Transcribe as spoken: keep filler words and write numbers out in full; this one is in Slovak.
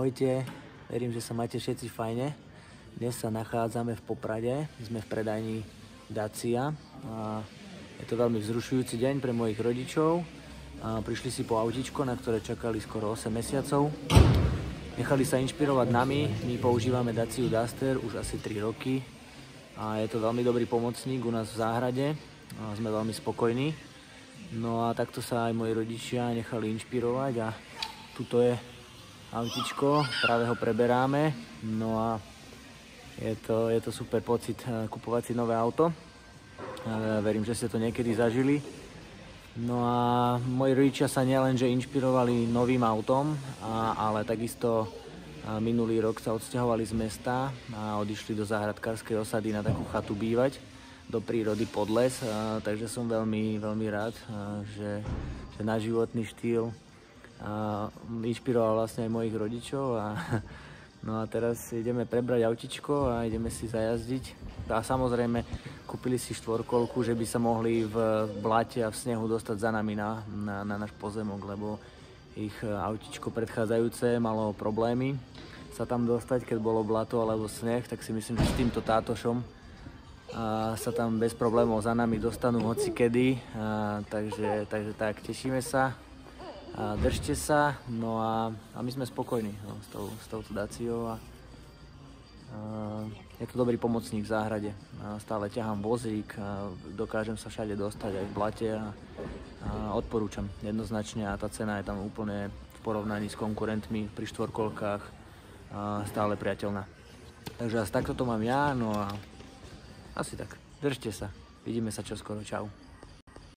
Ahojte, verím, že sa máte všetci fajne. Dnes sa nachádzame v Poprade, sme v predajni Dacia. A je to veľmi vzrušujúci deň pre mojich rodičov. A prišli si po autíčko, na ktoré čakali skoro osem mesiacov. Nechali sa inšpirovať nami, my používame Daciu Duster už asi tri roky. A je to veľmi dobrý pomocník u nás v záhrade. A sme veľmi spokojní. No a takto sa aj moji rodičia nechali inšpirovať a tuto je autíčko, práve ho preberáme, no a je to, je to super pocit kupovať si nové auto. Verím, že ste to niekedy zažili. No a moji rodičia sa nielenže inšpirovali novým autom, a, ale takisto minulý rok sa odsťahovali z mesta a odišli do záhradkárskej osady na takú chatu bývať, do prírody pod les, a, takže som veľmi, veľmi rád, a, že, že náš životný štýl a inšpiroval vlastne aj mojich rodičov a no a teraz ideme prebrať autičko a ideme si zajazdiť. A samozrejme kúpili si štvorkolku, že by sa mohli v blate a v snehu dostať za nami na, na, na náš pozemok, lebo ich autičko predchádzajúce malo problémy sa tam dostať, keď bolo blato alebo sneh, tak si myslím, že s týmto tátošom a sa tam bez problémov za nami dostanú hocikedy, a, takže, takže tak, tešíme sa. A držte sa, no a, a my sme spokojní no, s, tou, s touto Daciou a, a je to dobrý pomocník v záhrade. A stále ťahám vozík, a dokážem sa všade dostať aj v blate a, a odporúčam jednoznačne a tá cena je tam úplne v porovnaní s konkurentmi pri štvorkolkách a stále priateľná. Takže asi takto to mám ja, no a asi tak. Držte sa, vidíme sa čoskoro, čau.